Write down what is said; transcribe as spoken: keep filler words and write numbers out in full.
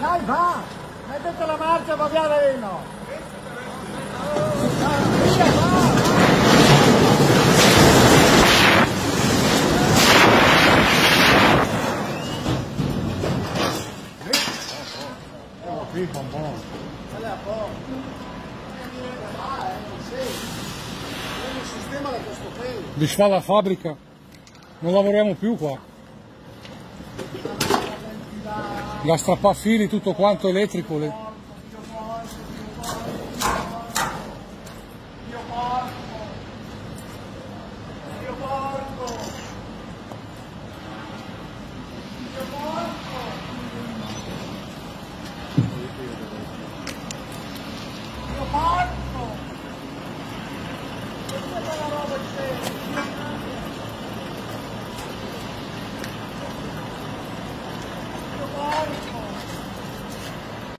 Dai, va! Mettete la marcia, va via Reno! Via, va! Qui, bombon. Disfa la fabbrica, non lavoriamo più qua. Da strappare fili, tutto quanto elettrico. Le...